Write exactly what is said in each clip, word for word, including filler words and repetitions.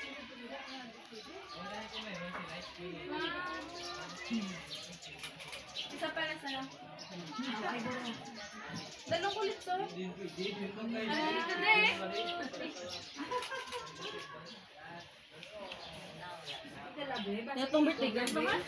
Isa pala sa'yo. Dalong kulit to. Ano dito na eh? Itong birthday girl ba nga?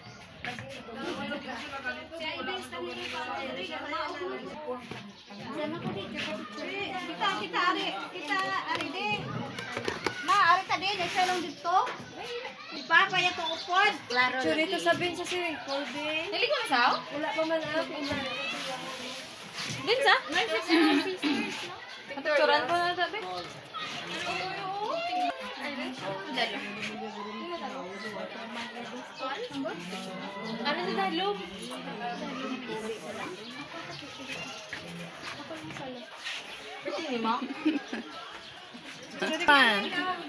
Kita, kita, ari, kita, ari di. Ma, ari ka din, isa lang dito. Ipa, kaya to upod. Sure, ito sabihin sa si Colby. Dali ko na sao? Wala pa man ako. Din sa? Patuturan ko na sabi. Dalo. Ano sa dalo? Pwede ni mo? Pan.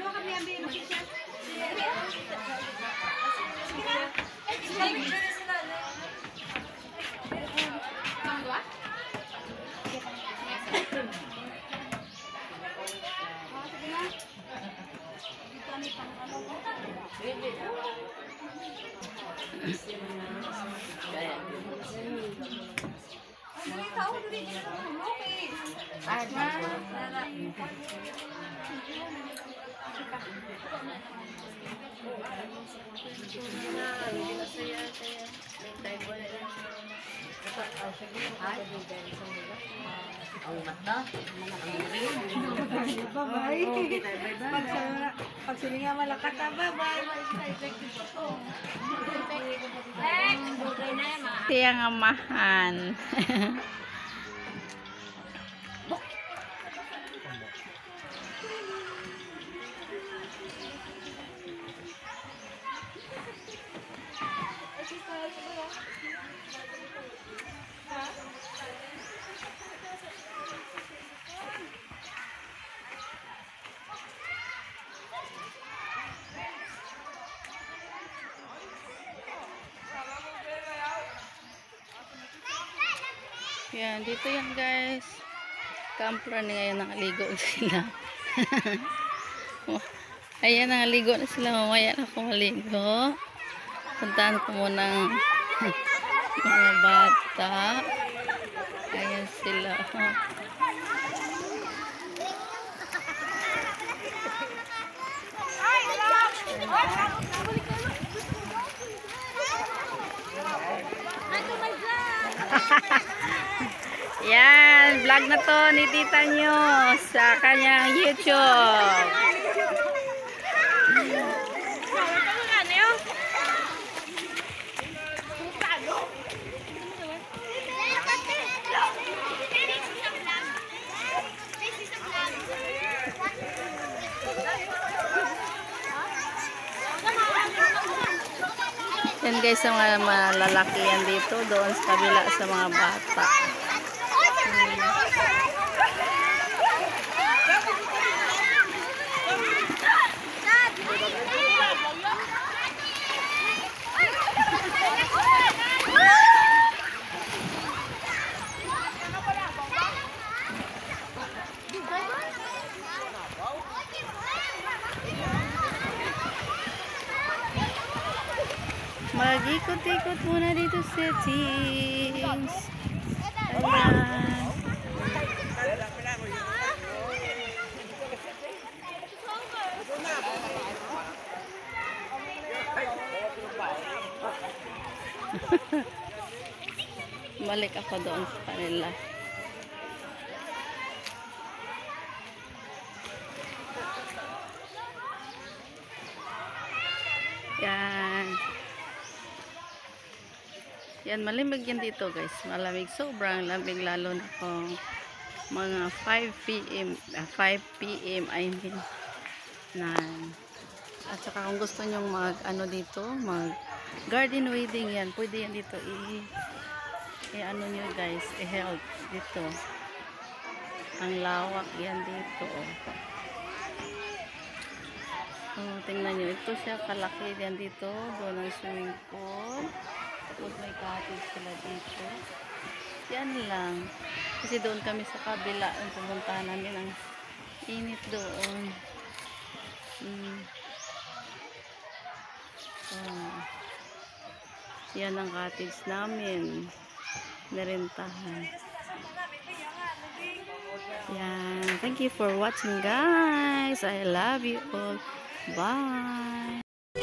Ang mata. Bye-bye. Pag sininga malakat na, bye-bye. Tiyang amahan. Yan, dito yan guys. Kampran ngayon nakaligo sila. Ayan, nakaligo na sila. Mamaya na ako maligo. Puntahan ko muna ang mga bata. Ayan sila. Yan, vlog na to ni tita nyo sa kanyang YouTube. Yan guys, sa mga malalaki yan dito, doon sa kabila sa mga bata. Mag-ikot-ikot muna dito sa settings. Ayan. Balik ako doon sa kanila. Yan. Yan, malamig yan dito guys. Malamig, sobrang lamig, lalo na kung mga five P M five P M I mean nine. At saka kung gusto nyong mag ano dito, mag garden wedding yan, pwede yan dito i, i ano nyo guys, i-help dito. Ang lawak yan dito oh. Oh, tingnan nyo, ito siya kalaki yan dito, doon ang swimming pool. Tapos may cottage sila dito. Yan lang. Kasi doon kami sa kabila, ang pumuntahan namin ang init doon. Hmm. Yan ang cottage namin. Narentahan. Yan. Thank you for watching, guys. I love you all. Bye.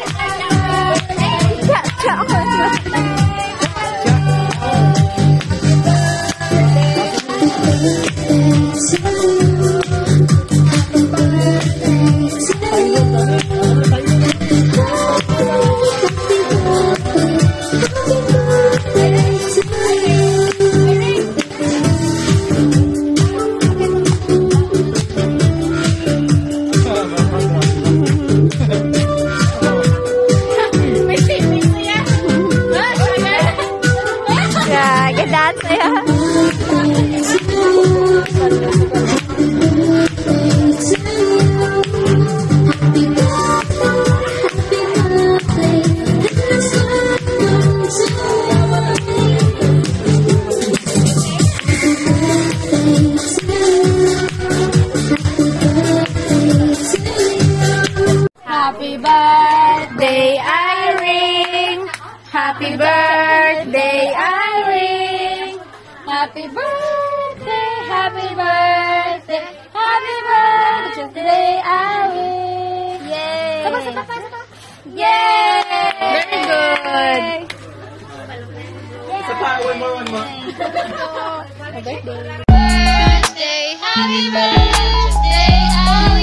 Happy birthday, Irene. Happy birthday, Irene. Happy birthday, happy birthday, happy birthday, Irene. Yay! Saba, saba, saba. Yay! Very good. Sapa, one more, one more. Birthday, happy birthday, Irene.